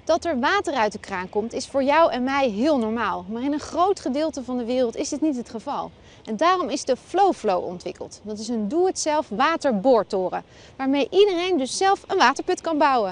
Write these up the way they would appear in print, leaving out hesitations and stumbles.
Dat er water uit de kraan komt is voor jou en mij heel normaal. Maar in een groot gedeelte van de wereld is dit niet het geval. En daarom is de FlowFlow ontwikkeld. Dat is een doe-het-zelf waterboortoren. Waarmee iedereen dus zelf een waterput kan bouwen.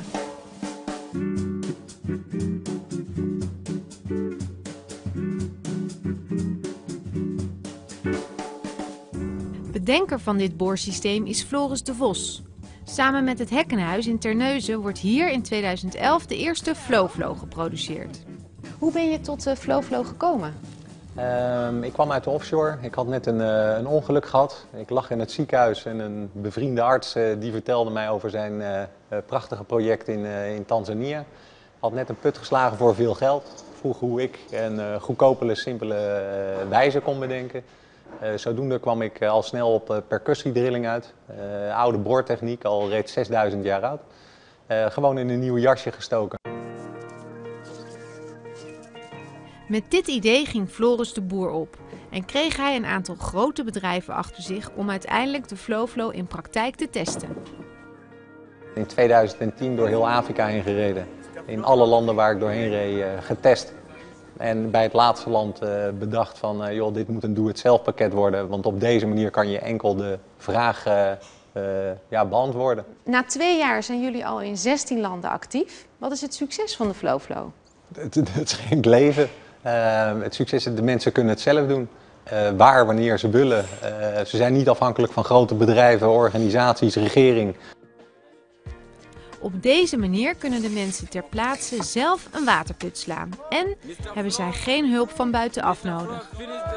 Bedenker van dit boorsysteem is Floris de Vos. Samen met het Hekkenhuis in Terneuzen wordt hier in 2011 de eerste FlowFlow geproduceerd. Hoe ben je tot FlowFlow gekomen? Ik kwam uit de offshore. Ik had net een ongeluk gehad. Ik lag in het ziekenhuis en een bevriende arts die vertelde mij over zijn prachtige project in Tanzania. Had net een put geslagen voor veel geld. Vroeg hoe ik een goedkope, simpele wijze kon bedenken. Zodoende kwam ik al snel op percussiedrilling uit. Oude boortechniek, al reeds 6000 jaar oud. Gewoon in een nieuw jasje gestoken. Met dit idee ging Floris de boer op en kreeg hij een aantal grote bedrijven achter zich om uiteindelijk de FlowFlow in praktijk te testen. In 2010 door heel Afrika heen gereden. In alle landen waar ik doorheen reed getest. En bij het laatste land bedacht van, joh, dit moet een doe-het-zelf pakket worden. Want op deze manier kan je enkel de vraag beantwoorden. Na 2 jaar zijn jullie al in 16 landen actief. Wat is het succes van de FlowFlow? Het schenkt leven. Het succes is de mensen kunnen het zelf doen. Waar, wanneer ze willen. Ze zijn niet afhankelijk van grote bedrijven, organisaties, regering. Op deze manier kunnen de mensen ter plaatse zelf een waterput slaan en hebben zij geen hulp van buitenaf nodig.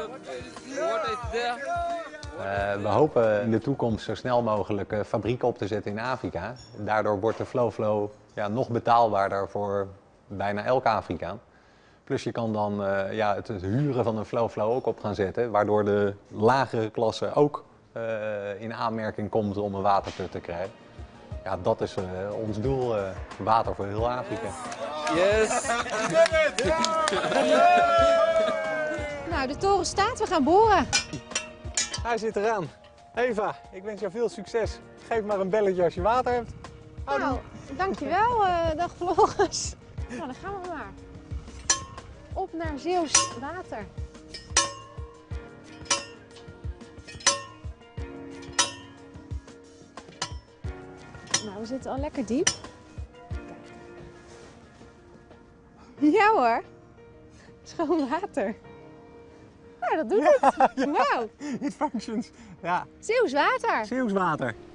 We hopen in de toekomst zo snel mogelijk fabrieken op te zetten in Afrika. Daardoor wordt de FlowFlow nog betaalbaarder voor bijna elke Afrikaan. Plus je kan dan het huren van een FlowFlow ook op gaan zetten, waardoor de lagere klasse ook in aanmerking komt om een waterput te krijgen. Ja, dat is ons doel, water voor heel Afrika. Yes! Nou, de toren staat, we gaan boren. Hij zit eraan. Eva, ik wens jou veel succes. Geef maar een belletje als je water hebt. Nou, dankjewel. Dag Floris. Nou, dan gaan we maar. Op naar Zeeuws water. Nou, we zitten al lekker diep. Ja hoor. Schoon water. Nou, dat doet het. Wauw. It functions. Ja. Zeeuws water. Zeeuws water.